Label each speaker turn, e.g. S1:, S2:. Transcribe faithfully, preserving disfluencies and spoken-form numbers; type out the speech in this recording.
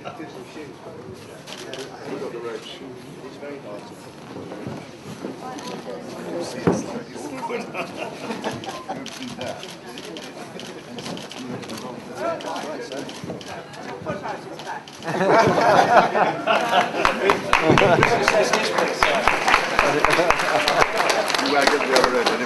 S1: We've got the red shoe. It's very hard to see it's slightly awkward. You wag it the other end.